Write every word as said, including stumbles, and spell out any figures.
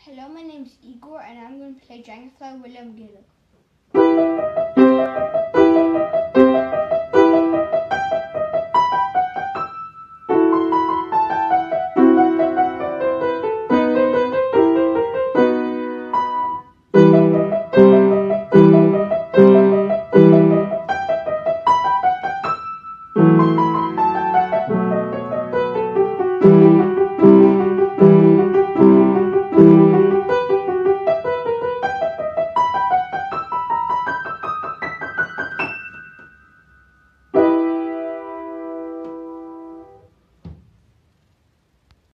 Hello, my name's Igor and I'm going to play Dragonfly William Gillick.